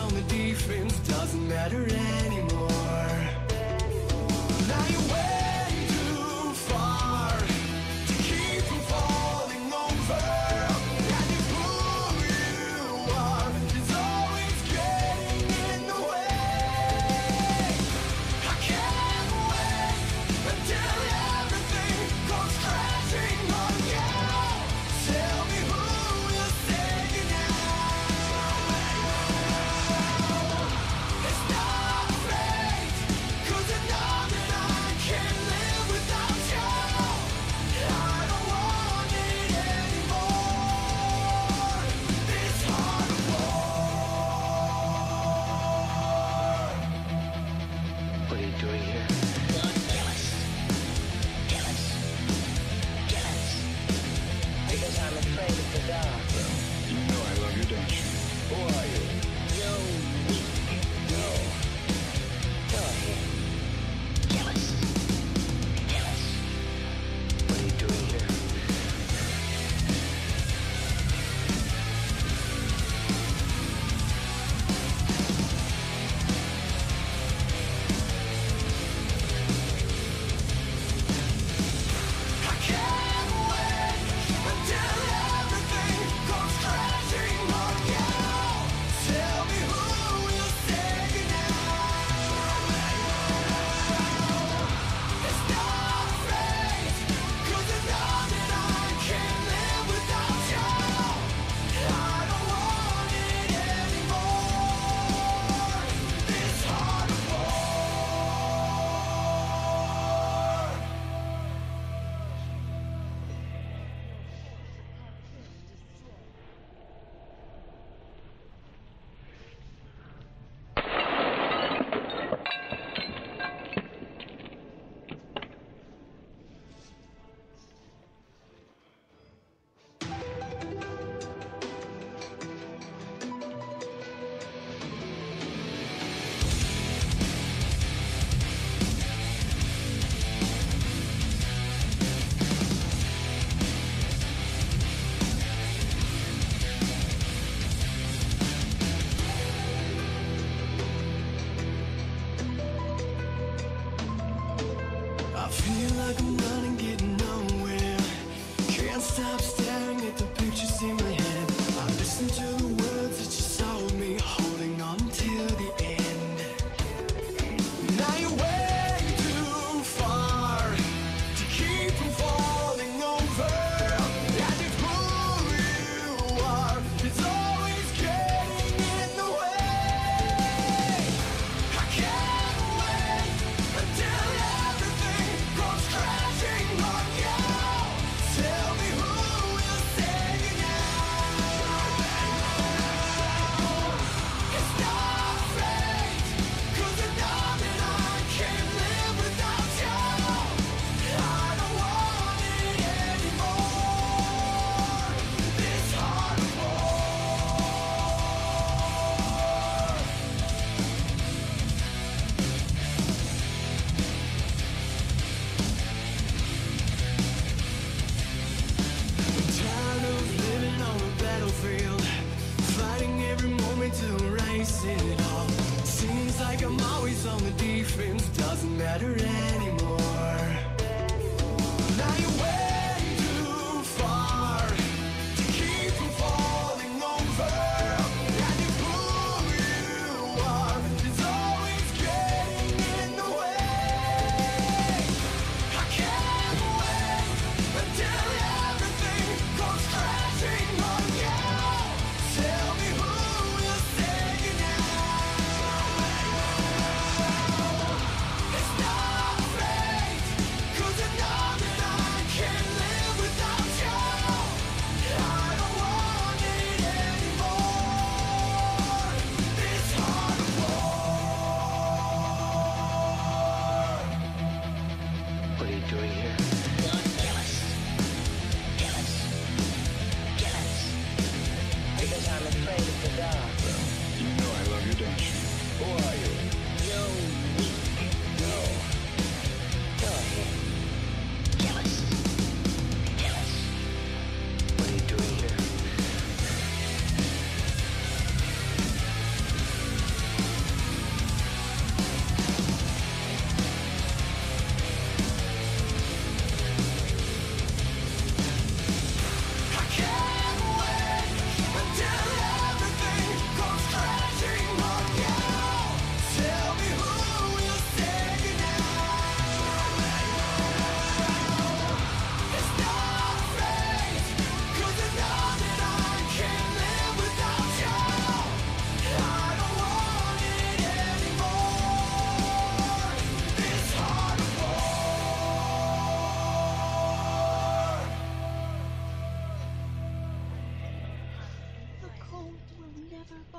on the defense doesn't matter anymore. Now you went too far to keep from falling over. And if who you are is always getting in the way, I can't wait until everything goes crashing on you. Tell me who will save you now. It's not fate, 'cause I know that I can't live without you. I don't want it anymore, this heart of war. What are you doing here? Kill us. Kill us. Kill us. Because I'm afraid of the dark. You know I love you, don't you? Who are you? You're weak. No. Go ahead. Kill us. Kill us. What are you doing here?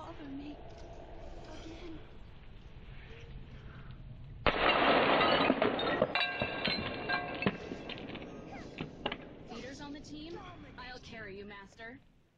bother me again. Feeders on the team? I'll carry you, Master.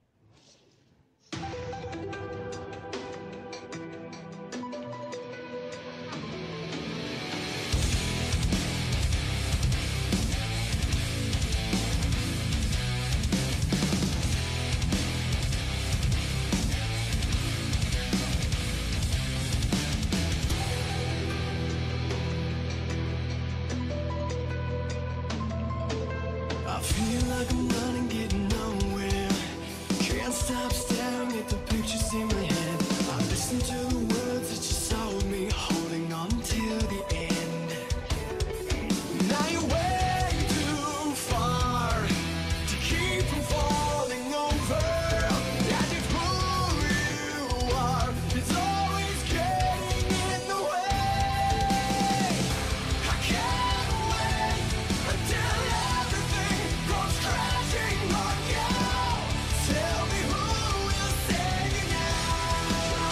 I feel like I'm running, getting nowhere. Can't stop staring at the pictures in my head. I listen to the words that you told me, holding on till the end. Now you're way too far to keep from falling over. And if who you are is always getting in the way, I can't wait until everything goes crashing on you. Tell me who will save you now.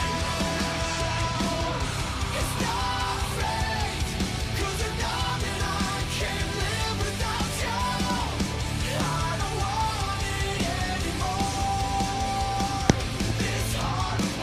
It's not fate, 'cause I know that I can't live without you. I don't want it anymore. This heart of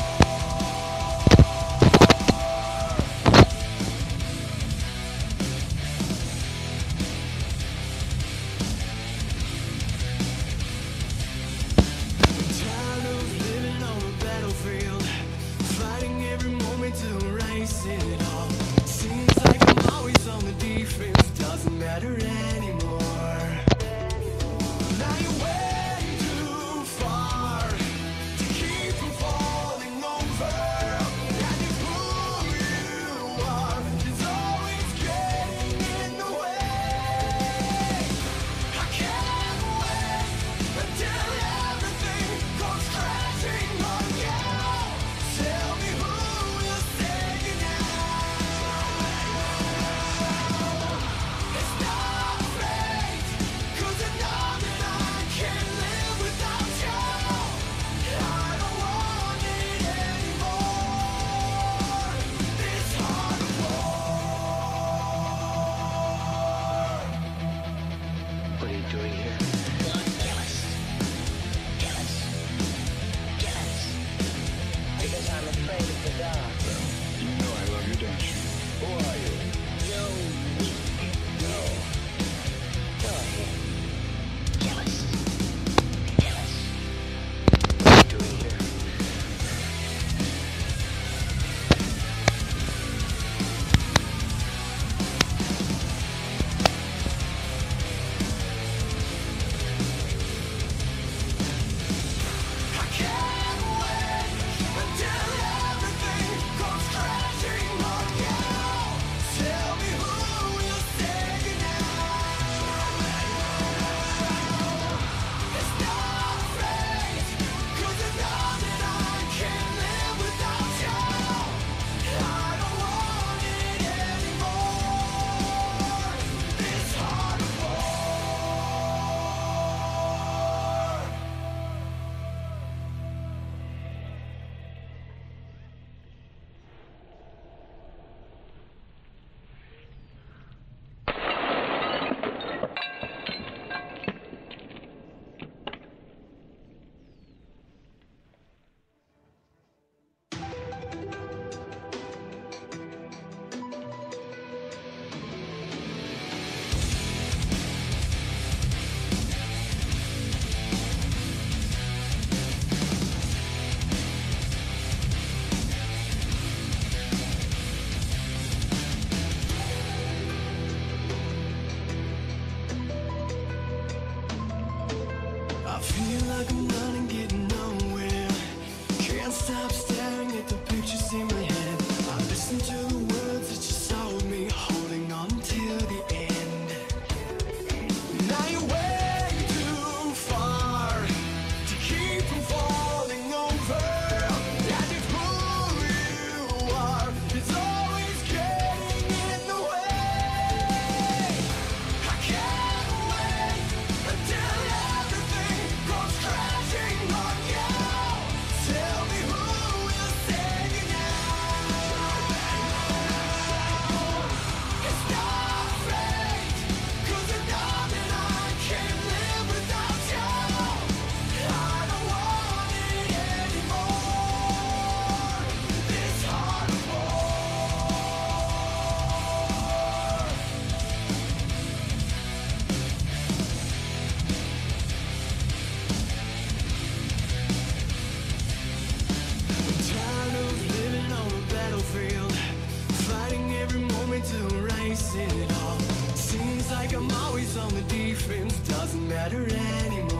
tired of living on a battlefield, fighting every moment to erase it all. Seems like I'm always on the defense, doesn't matter anymore. Now you're way too far to keep from falling over. And if who you are is always getting in the way, I can't wait until everything goes crashing on you. Tell me who will save you now. It's not fate, 'cause I know that I can't live without you. I don't want it anymore. This heart of What are you doing here? Kill us. Kill us. Kill us. Because I'm afraid of the dark. You know I love you, don't you? Who are you? You're weak. No. Go ahead. Kill us. Kill us. What are you doing here? I can't wait until everything goes crashing on you. face it all. Seems like I'm always on the defense, doesn't matter anymore.